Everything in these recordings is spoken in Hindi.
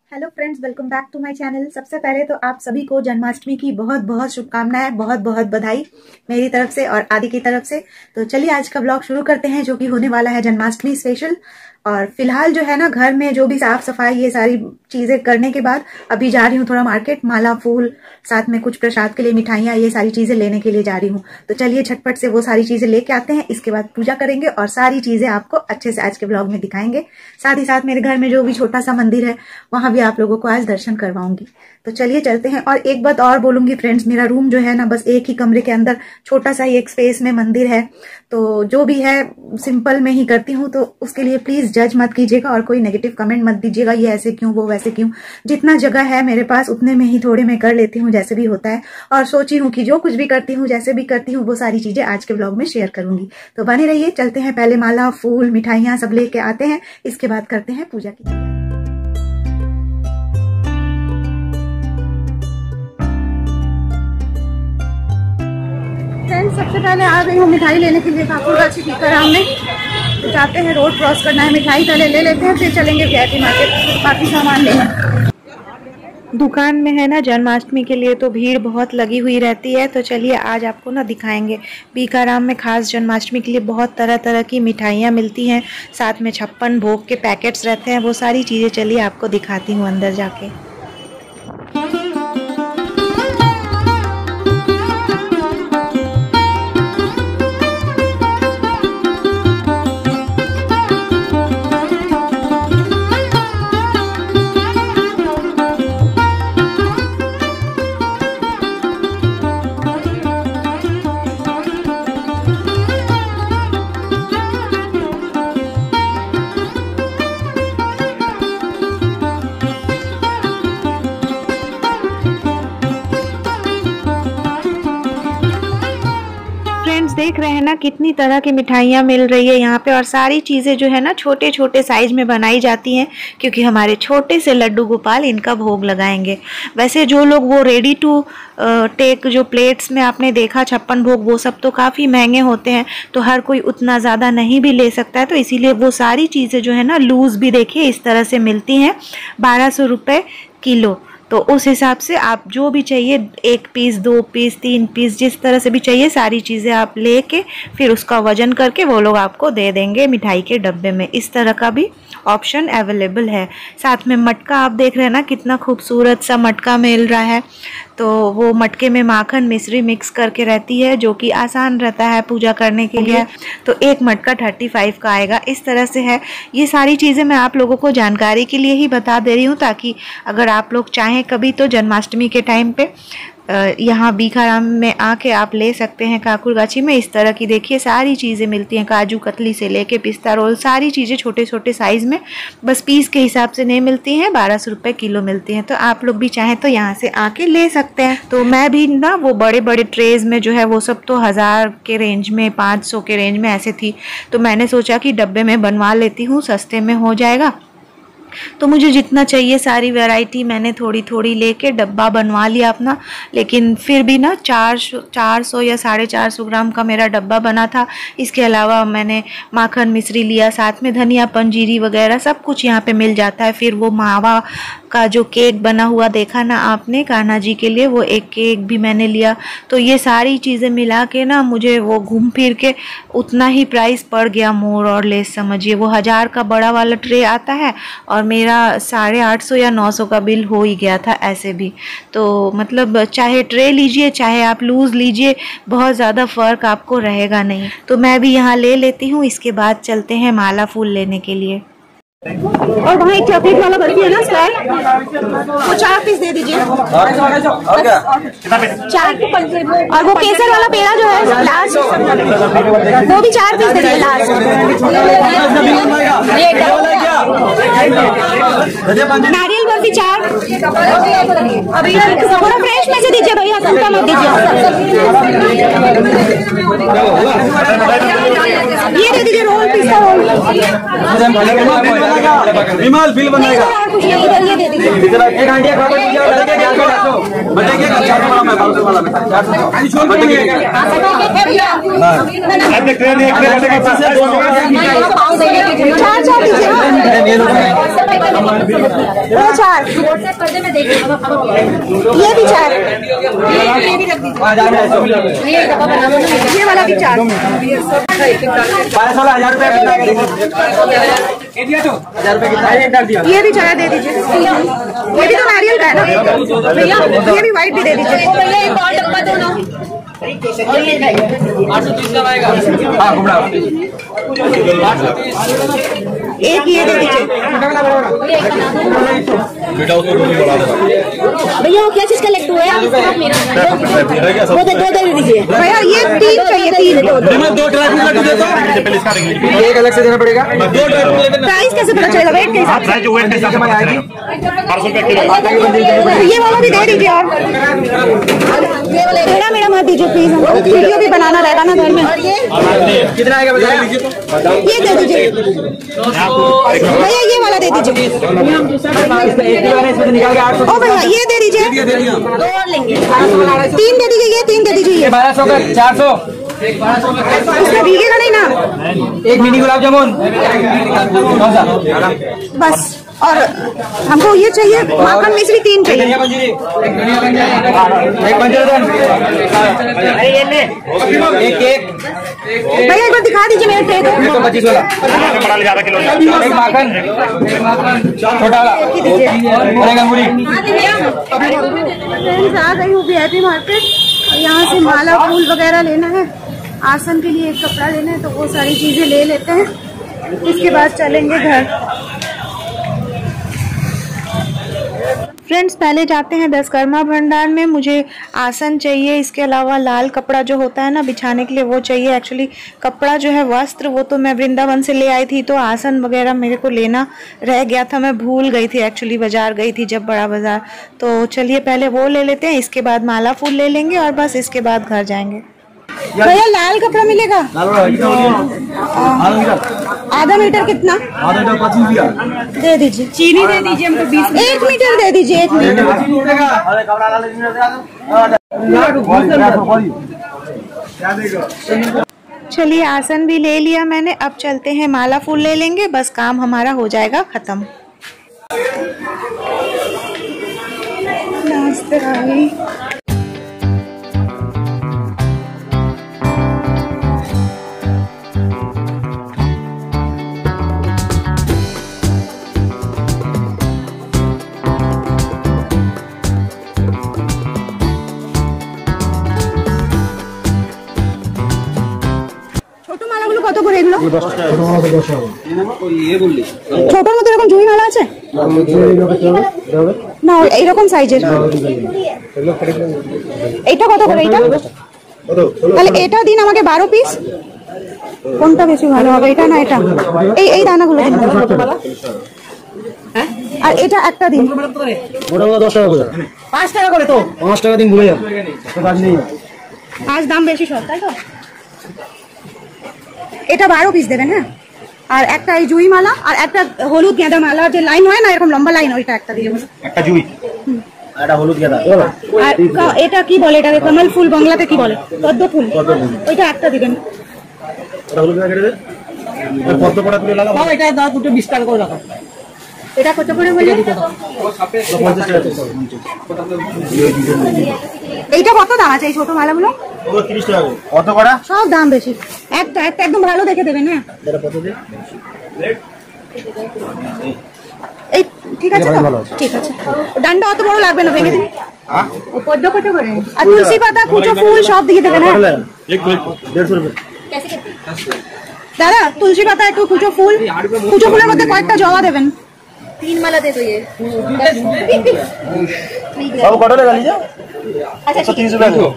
Hello friends, welcome back to my channel. सबसे पहले तो आप सभी को जन्माष्टमी की बहुत बहुत शुभकामनाएं, बहुत बहुत बधाई मेरी तरफ से और आदि की तरफ से। तो चलिए आज का ब्लॉग शुरू करते हैं, जो कि होने वाला है जन्माष्टमी स्पेशल। और फिलहाल जो है ना, घर में जो भी साफ सफाई ये सारी चीजें करने के बाद अभी जा रही हूँ थोड़ा मार्केट, माला फूल साथ में कुछ प्रसाद के लिए मिठाइयाँ, ये सारी चीजें लेने के लिए जा रही हूँ। तो चलिए झटपट से वो सारी चीजें लेके आते हैं, इसके बाद पूजा करेंगे और सारी चीजें आपको अच्छे से आज के ब्लॉग में दिखाएंगे। साथ ही साथ मेरे घर में जो भी छोटा सा मंदिर है वहां भी आप लोगों को आज दर्शन करवाऊंगी। तो चलिए चलते हैं। और एक बात और बोलूंगी फ्रेंड्स, मेरा रूम जो है ना, बस एक ही कमरे के अंदर छोटा सा ही एक स्पेस में मंदिर है, तो जो भी है सिंपल में ही करती हूँ। तो उसके लिए प्लीज जज मत कीजिएगा और कोई नेगेटिव कमेंट मत दीजिएगा, ये ऐसे क्यों वो वैसे क्यों। जितना जगह है मेरे पास उतने में ही थोड़े मैं कर लेती हूँ, जैसे भी होता है। और सोची हूँ कि जो कुछ भी करती हूँ, जैसे भी करती हूँ, वो सारी चीजें आज के ब्लॉग में शेयर करूंगी। तो बने रहिए। चलते हैं, पहले माला फूल मिठाइयाँ सब लेके आते हैं, इसके बाद करते हैं पूजा की। फ्रेंड्स, सबसे पहले आ गई हूँ मिठाई लेने के लिए ठाकुरगाछी टीकाराम में। तो जाते हैं, रोड क्रॉस करना है, मिठाई पहले ले लेते हैं, फिर चलेंगे वीआईपी मार्केट बाकी सामान लेने। दुकान में है ना जन्माष्टमी के लिए तो भीड़ बहुत लगी हुई रहती है। तो चलिए आज आपको ना दिखाएंगे। बीकाराम में खास जन्माष्टमी के लिए बहुत तरह तरह की मिठाइयाँ मिलती हैं, साथ में 56 भोग के पैकेट्स रहते हैं, वो सारी चीज़ें चलिए आपको दिखाती हूँ अंदर जाके। देख रहे हैं ना कितनी तरह की मिठाइयाँ मिल रही है यहाँ पे, और सारी चीज़ें जो है ना छोटे छोटे साइज में बनाई जाती हैं, क्योंकि हमारे छोटे से लड्डू गोपाल इनका भोग लगाएंगे। वैसे जो लोग वो रेडी टू टेक जो प्लेट्स में आपने देखा 56 भोग, वो सब तो काफ़ी महंगे होते हैं, तो हर कोई उतना ज़्यादा नहीं भी ले सकता है। तो इसीलिए वो सारी चीज़ें जो है ना लूज़ भी देखिए इस तरह से मिलती हैं, 1200 रुपये किलो। तो उस हिसाब से आप जो भी चाहिए, 1 पीस 2 पीस 3 पीस जिस तरह से भी चाहिए, सारी चीज़ें आप लेके फिर उसका वजन करके वो लोग आपको दे देंगे मिठाई के डब्बे में। इस तरह का भी ऑप्शन अवेलेबल है। साथ में मटका आप देख रहे हैं ना, कितना खूबसूरत सा मटका मिल रहा है। तो वो मटके में माखन मिश्री मिक्स करके रहती है, जो कि आसान रहता है पूजा करने के लिए। तो एक मटका 35 का आएगा, इस तरह से है। ये सारी चीज़ें मैं आप लोगों को जानकारी के लिए ही बता दे रही हूँ, ताकि अगर आप लोग चाहें कभी तो जन्माष्टमी के टाइम पे यहाँ बीकाराम में आके आप ले सकते हैं। ठाकुरगाछी में इस तरह की देखिए सारी चीज़ें मिलती हैं, काजू कतली से लेके पिस्ता रोल, सारी चीज़ें छोटे छोटे साइज़ में, बस पीस के हिसाब से नहीं मिलती हैं, 1200 रुपये किलो मिलती हैं। तो आप लोग भी चाहें तो यहाँ से आके ले सकते हैं। तो मैं भी ना वो बड़े बड़े ट्रेज़ में जो है वो सब तो 1000 के रेंज में, 500 के रेंज में ऐसे थी। तो मैंने सोचा कि डब्बे में बनवा लेती हूँ, सस्ते में हो जाएगा। तो मुझे जितना चाहिए सारी वैरायटी मैंने थोड़ी थोड़ी लेके डब्बा बनवा लिया अपना। लेकिन फिर भी ना 400 या 450 ग्राम का मेरा डब्बा बना था। इसके अलावा मैंने माखन मिश्री लिया, साथ में धनिया पंजीरी वगैरह सब कुछ यहाँ पे मिल जाता है। फिर वो मावा का जो केक बना हुआ देखा ना आपने कान्हा जी के लिए, वो एक केक भी मैंने लिया। तो ये सारी चीज़ें मिला के ना मुझे वो घूम फिर के उतना ही प्राइस पड़ गया, मोर और लेस समझिए। वो 1000 का बड़ा वाला ट्रे आता है और मेरा 850 या 900 का बिल हो ही गया था ऐसे भी। तो मतलब चाहे ट्रे लीजिए चाहे आप लूज़ लीजिए, बहुत ज़्यादा फ़र्क आपको रहेगा नहीं। तो मैं भी यहाँ ले लेती हूँ। इसके बाद चलते हैं माला फूल लेने के लिए। और वहाँ एक चॉकलेट वाला बर्फी है ना स्क्वायर, वो 4 पीस दे दीजिए। और 4 और वो केसर वाला पेड़ा जो है लास्ट, वो भी 4 पीस दे दीजिए लास्ट। नारियल बर्फी 4, अभी थोड़ा फ्रेश में से दीजिए भैया, सबका मत दीजिए। ये दे दीजिए रोल, पिस्ता रोल। विमल बिल बनाएगा। ये दे दीजिए। एक हांडिया खा कर दीजिए और लड़के क्या कर दो बच्चे क्या 400 वाला मैं 500 वाला मैं 400 बच्चे क्या चार ये भी 4 ये वाला भी 4 500 1000 ये भी 4 दे दीजिए। ये भी तो नारियल का है ना भैया, ये भी व्हाइट भी दे दीजिए। एक और डब्बा दो ना। 830 का आएगा। हाँ घुमड़ा एक ये दे दीजिए भैया। वो क्या चीज का लड्डू है? वो दे दीजिए भैया। ये 3 चाहिए, 3 2 ड्राई फ्रूट लड्डू दे दो। एक अलग से देना पड़ेगा। 2 ड्राई फ्रूट प्राइस कैसे पता चलेगा? वेट के हिसाब से वेट के हिसाब से आएगी 800 रुपए किलो। ये वाला भी दे दीजिए। और मेरा मत दीजिए प्लीज, वीडियो भी बनाना रहेगा ना घर में। कितना आएगा बताइए? ये दे दीजिए भैया। ये वाला दे दीजिए। ओ भैया ये दे दीजिए। 3 दे दीजिए। ये 3 दे दीजिए। ये 1200 का 400 इसमें भीगेगा नहीं ना? एक मिनी गुलाब जामुन बस। और हमको ये चाहिए माखन मिश्री 3 चाहिए। एक केक भैया एक बार दिखा दीजिए मेरे ट्रे को। 125 वाला एक माखन छोटा वाला आ गई हूँ VIP मार्केट। यहाँ से माला फूल वगैरह लेना है, आसन के लिए एक कपड़ा लेना है, तो वो सारी चीजें ले लेते हैं। इसके बाद चलेंगे घर। फ्रेंड्स पहले जाते हैं दशकर्मा भंडार में। मुझे आसन चाहिए, इसके अलावा लाल कपड़ा जो होता है ना बिछाने के लिए वो चाहिए। एक्चुअली कपड़ा जो है वस्त्र वो तो मैं वृंदावन से ले आई थी, तो आसन वगैरह मेरे को लेना रह गया था, मैं भूल गई थी। एक्चुअली बाजार गई थी जब, बड़ा बाजार। तो चलिए पहले वो ले लेते हैं, इसके बाद माला फूल ले लेंगे और बस इसके बाद घर जाएंगे। भैया लाल कपड़ा मिलेगा? आधा मीटर कितना? आधा मीटर 25 रुपया दे दीजिए। चीनी दे दीजिए हमको 20। 1 मीटर दे दीजिए। 1 मीटर। चलिए आसन भी ले लिया मैंने, अब चलते हैं माला फूल ले लेंगे, बस काम हमारा हो जाएगा खत्म। কত করে এগুলো? ছোটর মধ্যে এরকম জুই মালা আছে না? এইরকম সাইজের। এটা কত করে? এটা তাহলে এটা দিন আমাকে 12 পিস। কোনটা বেশি ভালো হবে, এটা না এটা? এই দানাগুলো দিন। আর এটা একটা দিন। ওটা 10 টাকা করে। 5 টাকা করে তো। 5 টাকা দিন ভুলে যাও, কাজ নেই আজ। দাম বেশি সব, তাই তো? এটা 12 পিস দেবেন। হ্যাঁ, আর একটা এই জুই মালা আর একটা হলুদ গেঁদা মালা, যে লাইন হয় না এরকম লম্বা লাইন, ওইটা একটা দিয়ে দেবেন। একটা জুই একটা হলুদ গেঁদা। আর এটা কি বলে? এটাকে কমল ফুল বাংলাতে কি বলে? পদ্ম ফুল। ওইটা একটা দিবেন। ওটা হলুদ গেঁদা দেবে। আর পদ্ম পড়া তুলে লাগাও। এটা দাও, দুটো 20 টাকা করে রাখো। এটা কত করে বলে? 50 টাকা। এইটা কত দাম আছে এই ছোট মালাগুলো? 30 টাকা। কত করা? সব দাম বেশি। একটা একদম ভালো দেখে দেবেন। হ্যাঁ, এটা কত দে? এই ঠিক আছে তো? ঠিক আছে। ডান্ডা অত বড় লাগবে না, ভেঙে দিন। হ্যাঁ, ও পদ্ম কত করে? আর তুলসী পাতা, কুচো ফুল সব দিয়ে দেবেন। হ্যাঁ, 150 रुपए। দাদা তুলসী পাতা, একটু কুচো ফুল, কুচো ফুলের মধ্যে কয়েকটা জবা দেবেন। 3 माला दे दो ये। अब कटो लगा लीजिए। अच्छा 130 रुपए दो।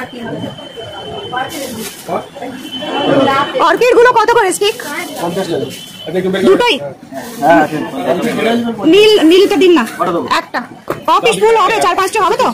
অর্কিড গুলো কত করে স্টিক? 50 টাকা। দুটোই? হ্যাঁ, নীলটা দিন না একটা। কপিস ফুল হবে 4-5টা হবে তো?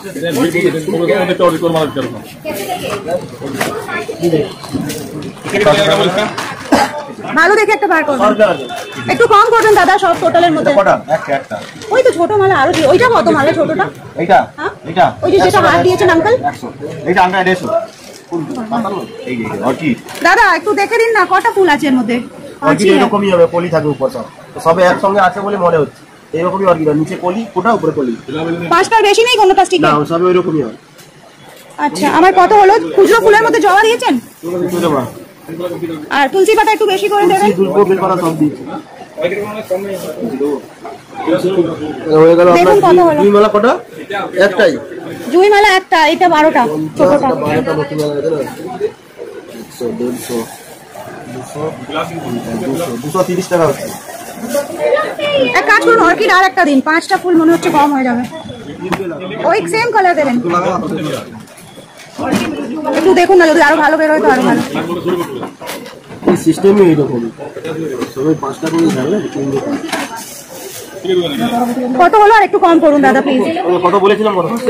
ভালো দেখে একটা বার করবেন, একটু কম করবেন দাদা সব টোটালের মধ্যে। ওই তো ছোট মালা আরো দিয়ে, ওইটা কত মালা ছোটটা? এইটা এইটা ওই যে যেটা হাত দিয়েছেন আঙ্কেল, 100 এইটা আমরা 150 ফুল এই যে অর্কিড। দাদা একটু দেখে দিন না কটা ফুল আছে এর মধ্যে। অর্কিড এরকমই হবে, কলি থাকে উপর সব, সবে একসঙ্গে আছে বলে মনে হচ্ছে এরকমই অর্কিড, নিচে কলি ফোটা উপরে কলি, 5টার বেশি নেই কোনোটা স্টিক না সবে ওইরকমই হয়। আচ্ছা আমার কত হলো? খুচরো ফুলের মধ্যে জবা দিয়েছেন দেবা আর তুলসী পাতা একটু বেশি করে দেবেন। দুলপো বেলপাতা সব দিয়েছি। হয়ে গেল আপনার দেখুন কত হলো। দুই মালা কটা? একটাই জুই মালা একটা, এটা 12টা ছোটটা। 12টা নতুন মালা আছে না, 100 150 230 টাকা হচ্ছে। এক কাজ করুন, অর্কিড আর একটা দিন, 5টা ফুল মনে হচ্ছে কম হয়ে যাবে। ওই সেম কালার দেবেন একটু, দেখুন না যদি আরো ভালো বেরোয় তো আরো ভালো। এই সিস্টেমই এইরকম, সবাই 5টা করে জানলে কত হলো আর একটু কম করুন দাদা প্লিজ। কত বলেছিলাম কত হচ্ছে?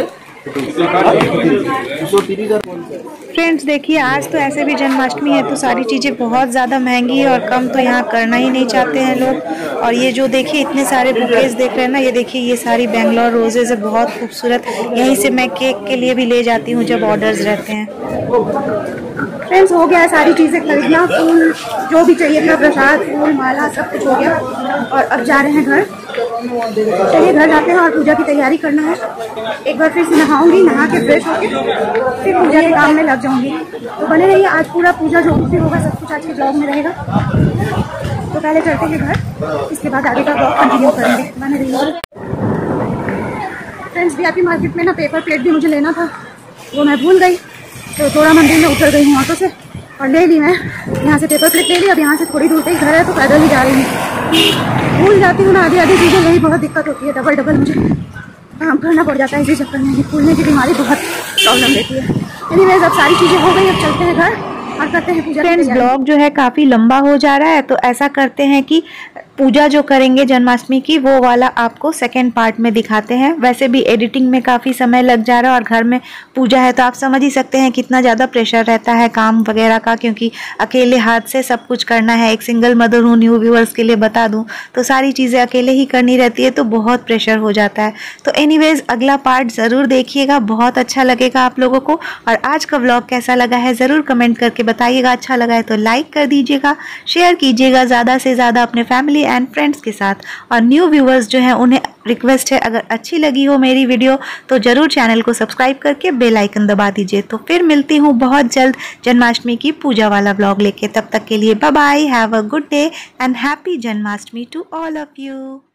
230। फ्रेंड्स देखिए आज तो ऐसे भी जन्माष्टमी है तो सारी चीज़ें बहुत ज़्यादा महंगी है और कम तो यहाँ करना ही नहीं चाहते हैं लोग। और ये जो देखिए इतने सारे बुकेज देख रहे हैं ना, ये देखिए ये सारी बेंगलोर रोजेज है, बहुत खूबसूरत। यहीं से मैं केक के लिए भी ले जाती हूँ जब ऑर्डर्स रहते हैं। फ्रेंड्स हो गया सारी चीजें खरीदना, फूल जो भी चाहिए था, प्रसाद फूल माला सब कुछ हो गया और अब जा रहे हैं घर। चलिए घर जाते हैं और पूजा की तैयारी करना है। एक बार फिर से नहाऊंगी, नहा के फ्रेश होके फिर पूजा के काम में लग जाऊंगी। तो बने रहिए, आज पूरा पूजा जो भी होगा सब कुछ आज के ब्लॉग में रहेगा। तो पहले चलते हैं घर, इसके बाद आगे का ब्लॉग कंटिन्यू करेंगे। बने रहिए। फ्रेंड्स वीआईपी मार्केट में ना पेपर प्लेट भी मुझे लेना था, वो मैं भूल गई, तो थोड़ा मंदिर में उतर गई हूँ ऑटो से और ले ली। मैं यहाँ से पेपर प्लेट ले ली, अब यहाँ से थोड़ी दूर पे ही घर है तो पैदल ही जा रही हूँ। भूल जाती हूँ ना आधी आधी चीज़ें, यही बहुत दिक्कत होती है, डबल मुझे काम करना पड़ जाता है इसी चक्कर में। भूलने की बीमारी बहुत प्रॉब्लम रहती है। एनीवेज अब सारी चीज़ें हो गई, अब चलते हैं घर और करते हैं पूजा। फ्रेंड्स ब्लॉग जो है काफ़ी लंबा हो जा रहा है, तो ऐसा करते हैं कि पूजा जो करेंगे जन्माष्टमी की वो वाला आपको सेकेंड पार्ट में दिखाते हैं। वैसे भी एडिटिंग में काफ़ी समय लग जा रहा है और घर में पूजा है तो आप समझ ही सकते हैं कितना ज़्यादा प्रेशर रहता है काम वगैरह का, क्योंकि अकेले हाथ से सब कुछ करना है। एक सिंगल मदर हूँ, न्यू व्यूअर्स के लिए बता दूँ, तो सारी चीज़ें अकेले ही करनी रहती है तो बहुत प्रेशर हो जाता है। तो एनीवेज अगला पार्ट ज़रूर देखिएगा, बहुत अच्छा लगेगा आप लोगों को। और आज का व्लॉग कैसा लगा है ज़रूर कमेंट करके बताइएगा। अच्छा लगा है तो लाइक कर दीजिएगा, शेयर कीजिएगा ज़्यादा से ज़्यादा अपने फैमिली एंड फ्रेंड्स के साथ। और न्यू व्यूअर्स जो हैं उन्हें रिक्वेस्ट है, अगर अच्छी लगी हो मेरी वीडियो तो ज़रूर चैनल को सब्सक्राइब करके बेल आइकन दबा दीजिए। तो फिर मिलती हूँ बहुत जल्द जन्माष्टमी की पूजा वाला व्लॉग लेके। तब तक के लिए bye bye, have a good day and happy Janmashtami to all of you.